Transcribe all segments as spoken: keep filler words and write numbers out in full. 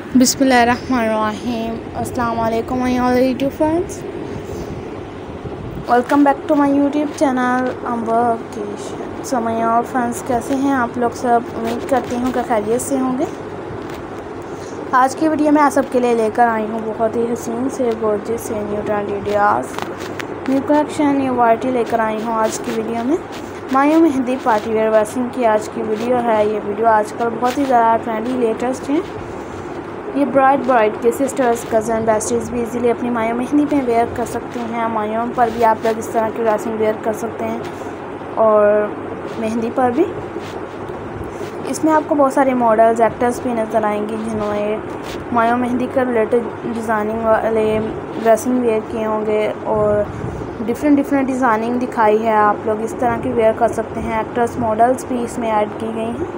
Bismillahirrahmanirrahim. Assalamu alaikum my all YouTube friends. Welcome back to my YouTube channel Ambercation. So my all friends, कैसे हैं आप लोग सब? उम्मीद करती हूँ कि खैरियत से होंगे। आज की वीडियो में आप सबके लिए लेकर आई हूँ बहुत ही हसीन से गोर्जियस से new trend ideas, new collection, new variety लेकर आई हूँ आज की वीडियो में। मायो मेहंदी पार्टी वेयर वेस्टिंग की आज की वीडियो है। ये वीडियो आजकल बहुत ही ज़्यादा ट्रेंडी लेटेस्ट है। ये ब्राइड ब्राइड के सिस्टर्स, कज़न, बेस्टीज़ भी इजीली अपनी मायो मेहंदी पे वेयर कर सकते हैं। मायो पर भी आप लोग इस तरह की ड्रेसिंग वेयर कर सकते हैं और मेहंदी पर भी। इसमें आपको बहुत सारे मॉडल्स, एक्टर्स भी नज़र आएंगे जिन्होंने मायो मेहंदी का रिलेटेड डिज़ाइनिंग वाले ड्रेसिंग वेयर किए होंगे और डिफरेंट डिफरेंट डिज़ाइनिंग दिखाई है। आप लोग इस तरह की वेयर कर सकते हैं। एक्टर्स, मॉडल्स भी इसमें ऐड की गई हैं।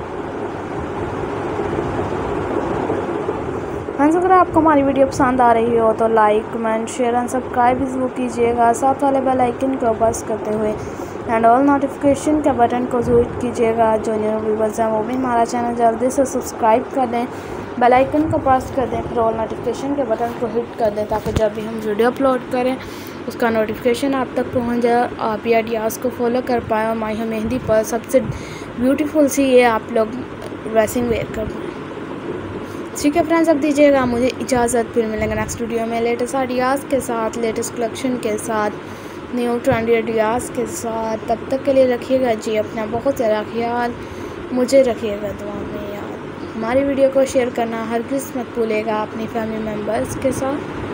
फ्रेंड्स, अगर आपको हमारी वीडियो पसंद आ रही हो तो like, comment, share and subscribe ज़रूर कीजिएगा। साथ वाले बेल आइकन को प्रेस करते हुए एंड ऑल नोटिफिकेशन के बटन को ज़रूर कीजिएगा। जो न्यू व्यूअर्स हैं वो भी हमारा चैनल जल्दी से सब्सक्राइब कर दें, बेल आइकन को प्रेस कर दें, फिर ऑल नोटिफिकेशन के बटन को हिट कर दें ताकि जब भी हम वीडियो अपलोड करें उसका नोटिफिकेशन आप तक पहुंच जाए, आप ये आइडियाज़ को फॉलो कर पाएँ और मायो मेहंदी पर सबसे ब्यूटीफुल सी ये आप लोग ड्रेसिंग वेयर कर पाएँ। ठीक है फ्रेंड्स, अब दीजिएगा मुझे इजाज़त। फिर मिलेंगे नेक्स्ट वीडियो में लेटेस्ट आइडियाज़ के साथ, लेटेस्ट कलेक्शन के साथ, न्यू ट्रेंडी आइडियाज़ के साथ। तब तक के लिए रखिएगा जी अपना बहुत ज़्यादा ख्याल, मुझे रखिएगा दुआ में याद। हमारी वीडियो को शेयर करना हरगिज़ मत भूलिएगा अपनी फैमिली मेम्बर्स के साथ,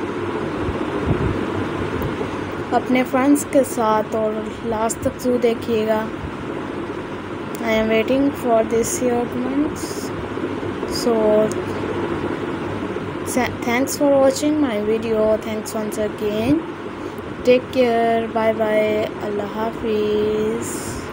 अपने फ्रेंड्स के साथ, और लास्ट तक ज़रूर देखिएगा। I am waiting for this your comments. So thanks for watching my video. Thanks once again. Take care. Bye bye. Allah Hafiz.